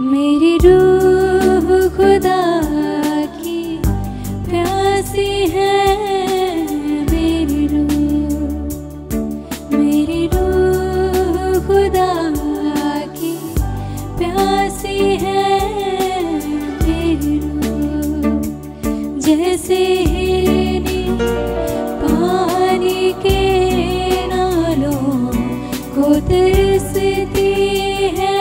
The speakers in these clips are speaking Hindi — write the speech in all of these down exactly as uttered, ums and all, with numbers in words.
मेरी रूह खुदा की प्यासी है, मेरी रूह, मेरी रूह खुदा की प्यासी है, मेरी रूह। जैसे हिरनी पानी के नालों को तरसती है,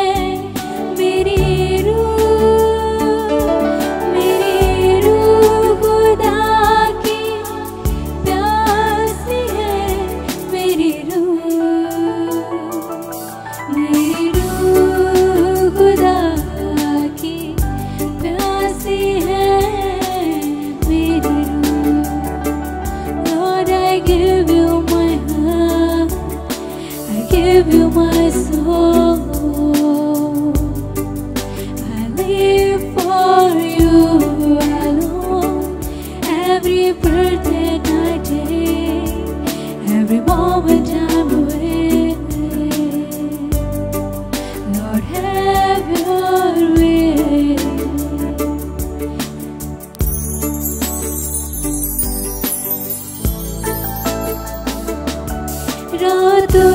give you my soul. I live for you alone. Every breath that I take, every moment I'm with you. Lord, have your way. रातों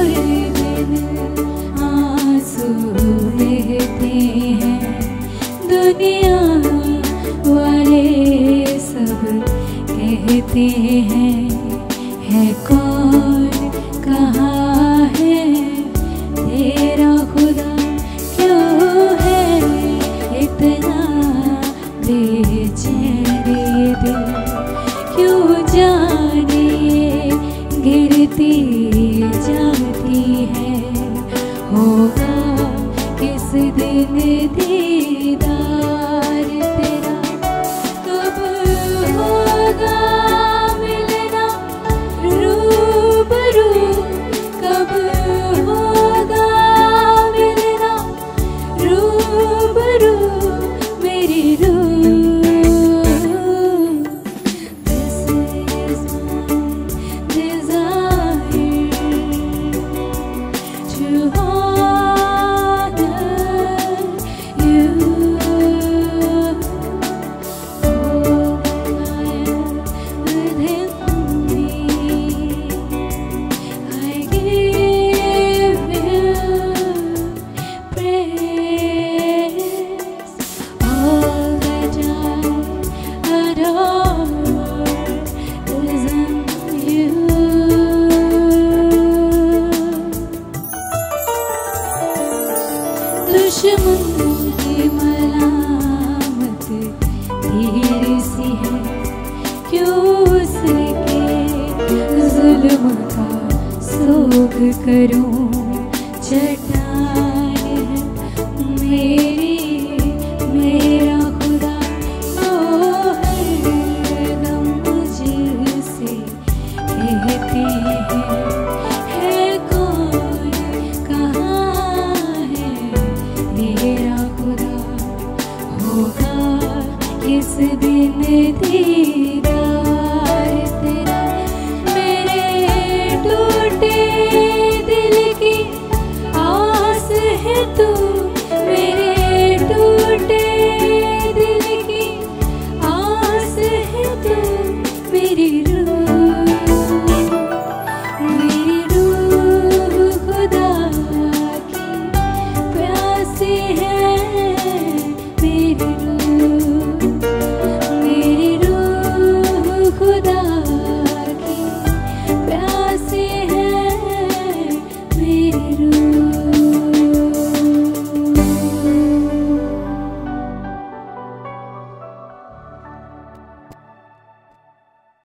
रहते हैं, दुनिया वाले सब कहते हैं, है कौन, कहाँ है तेरा खुदा, क्यों है इतना बेचैन दिल, क्यों जाने गिरती जाती है, होगा किस दिन दीदार तेरा, कब होगा मिलना रूबरू, कब होगा मिलना रूबरू, मेरी रूह। This is my desire to दुश्मन की मलामत तेरी सी है, क्यों उसके जुल्म का सोग करूं, चट्टान है मेरी मेरा खुदा, ओ हरदम मुझसे कहते हैं, है कौन, कहाँ है मेरा खुदा, होगा किस दिन दी